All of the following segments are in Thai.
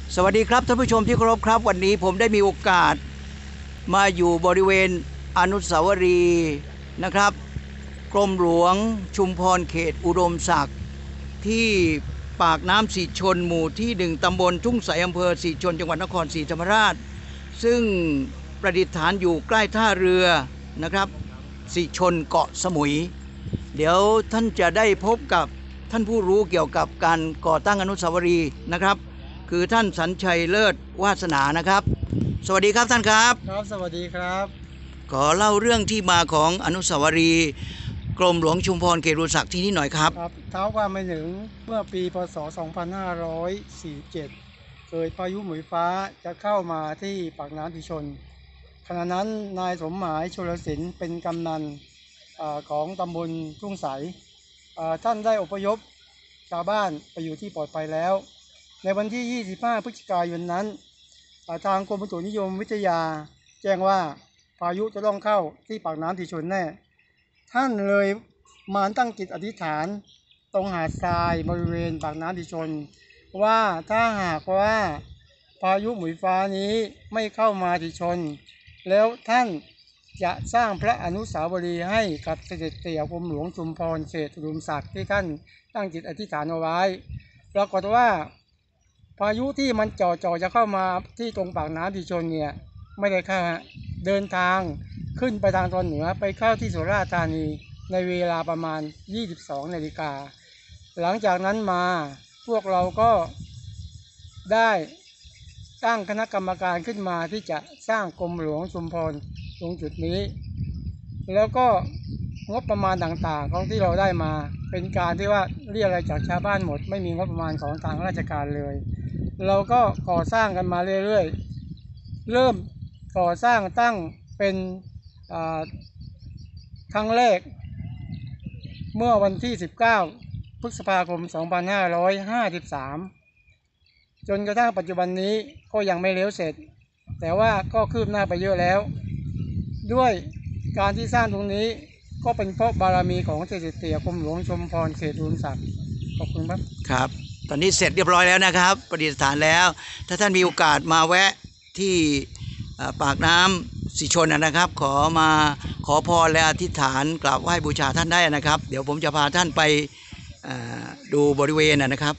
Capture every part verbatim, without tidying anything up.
สวัสดีครับท่านผู้ชมที่เคารพครับวันนี้ผมได้มีโอกาสมาอยู่บริเวณอนุสาวรีย์นะครับกรมหลวงชุมพรเขตอุดมศักดิ์ที่ปากน้ำสีชนหมู่ที่หนึ่งตำบลทุ่งใสอำเภอสีชนจังหวัดนครศรีธรรมราชซึ่งประดิษฐานอยู่ใกล้ท่าเรือนะครับสีชนเกาะสมุยเดี๋ยวท่านจะได้พบกับท่านผู้รู้เกี่ยวกับการก่อตั้งอนุสาวรีย์นะครับคือท่านสัญชัยเลิศวาสนานะครับสวัสดีครับท่านครับครับสวัสดีครับขอเล่าเรื่องที่มาของอนุสาวรีย์กรมหลวงชุมพรเขตอุดมศักดิ์ที่นี่หน่อยครับครับเท้าความไปถึงเมื่อปีพศสองพันห้าร้อยสี่สิบเจ็ดเกิดพายุหมุยฟ้าจะเข้ามาที่ปากน้ำสีชนขณะนั้นนายสมหมายชลศิลป์เป็นกำนันของตำบลทุ่งใสท่านได้อพยพชาวบ้านไปอยู่ที่ปลอดภัยแล้วในวันที่ยี่สิบห้าพฤศจิกายนนั้นทางกรมอุตุนิยมวิทยาแจ้งว่าพายุจะต้องเข้าที่ปากน้ำสีชนแน่ท่านเลยมาตั้งจิตอธิษฐานตรงหาดทรายบริเวณปากน้ำสีชนว่าถ้าหากว่าพายุหมุยฟ้านี้ไม่เข้ามาสีชนแล้วท่านจะสร้างพระอนุสาวรีย์ให้กับเสด็จเตี่ยกรมหลวงชุมพรเขตอุดมศักดิ์ที่ท่านตั้งจิตอธิษฐานเอาไว้ปรากฏว่าพายุที่มันจ่อจ่อจะเข้ามาที่ตรงปากน้ำสีชนเนี่ยไม่ได้เข้าเดินทางขึ้นไปทางตอนเหนือไปเข้าที่สุราษฎร์ธานีในเวลาประมาณยี่สิบสองนาฬิกาหลังจากนั้นมาพวกเราก็ได้ตั้งคณะกรรมการขึ้นมาที่จะสร้างกรมหลวงชุมพรตรงจุดนี้แล้วก็งบประมาณต่างๆของที่เราได้มาเป็นการที่ว่าเรียกอะไรจากชาวบ้านหมดไม่มีงบประมาณของทางราชการเลยเราก็ก่อสร้างกันมาเรื่อยๆเริ่มก่อสร้างตั้งเป็นครั้งแรกเมื่อวันที่สิบเก้าพฤษภาคมสองพันห้าร้อยห้าสิบสามจนกระทั่งปัจจุบันนี้ก็ยังไม่แล้วเสร็จแต่ว่าก็คืบหน้าไปเยอะแล้วด้วยการที่สร้างตรงนี้ก็เป็นเพราะบารมีของเสด็จเตี่ยกรมหลวงชุมพรเขตอุดมศักดิ์ขอบคุณครับครับตอนนี้เสร็จเรียบร้อยแล้วนะครับประดิษฐานแล้วถ้าท่านมีโอกาสมาแวะที่ปากน้ำสีชนนะครับขอมาขอพรและอธิษฐานกราบไหว้บูชาท่านได้นะครับเดี๋ยวผมจะพาท่านไปดูบริเวณนะครับ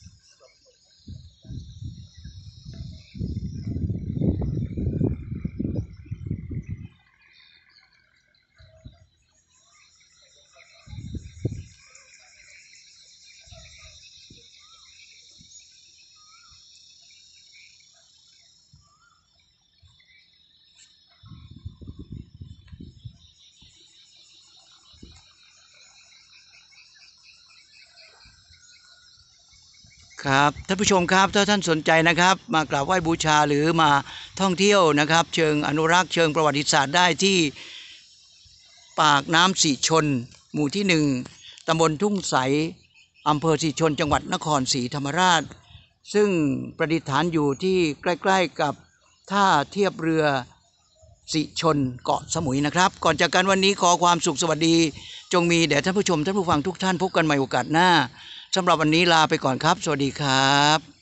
ครับท่านผู้ชมครับถ้าท่านสนใจนะครับมากราบไหว้บูชาหรือมาท่องเที่ยวนะครับเชิงอนุรักษ์เชิงประวัติศาสตร์ได้ที่ปากน้ำสีชนหมู่ที่หนึ่งตำบลทุ่งใสอำเภอสีชนจังหวัดนครศรีธรรมราชซึ่งประดิษฐานอยู่ที่ใกล้ๆกับท่าเทียบเรือสีชนเกาะสมุยนะครับก่อนจากกันวันนี้ขอความสุขสวัสดีจงมีแด่ท่านผู้ชมท่านผู้ฟังทุกท่านพบกันใหม่โอกาสหน้าสำหรับวันนี้ลาไปก่อนครับสวัสดีครับ